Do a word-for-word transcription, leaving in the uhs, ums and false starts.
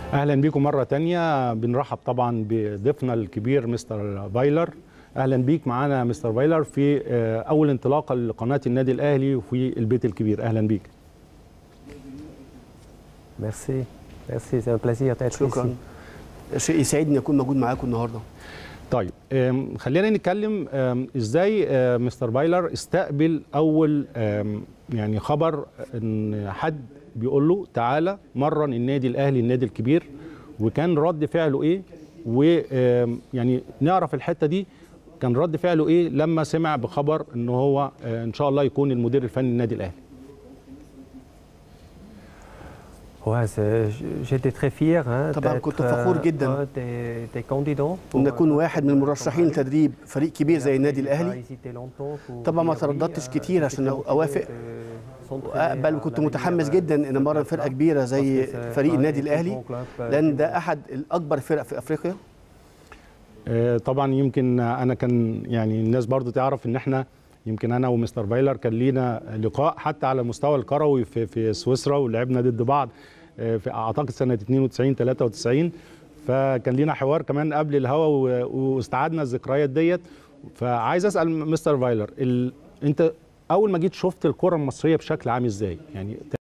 اهلا بيكم مره تانية. بنرحب طبعا بضيفنا الكبير مستر فايلر. اهلا بيك معانا مستر فايلر في اول انطلاقه لقناه النادي الاهلي وفي البيت الكبير. اهلا بيك. ميرسي ميرسي سي ان بلاسير تاعت شكرا. شيء يسعدني اكون موجود معاكم النهارده. طيب خلينا نتكلم ازاي مستر فايلر استقبل اول يعني خبر ان حد بيقول له تعالى مرن النادي الاهلي النادي الكبير، وكان رد فعله ايه؟ ويعني نعرف الحته دي كان رد فعله ايه لما سمع بخبر ان هو ان شاء الله يكون المدير الفني للنادي الاهلي. طبعا كنت فخور جدا ان اكون واحد من المرشحين لتدريب فريق كبير زي النادي الاهلي. طبعا ما ترددتش كتير عشان اوافق واقبل، وكنت متحمس جدا ان امرن فرقه كبيره زي فريق النادي الاهلي، لان ده احد الاكبر فرق في افريقيا. طبعا يمكن انا كان يعني الناس برضو تعرف ان احنا يمكن انا ومستر فايلر كان لينا لقاء حتى على المستوى الكروي في في سويسرا، ولعبنا ضد بعض في اعتقد سنه اثنين وتسعين ثلاثة وتسعين، فكان لينا حوار كمان قبل الهوا واستعدنا الذكريات ديت. فعايز اسال مستر فايلر ال... انت اول ما جيت شفت الكره المصريه بشكل عام ازاي؟ يعني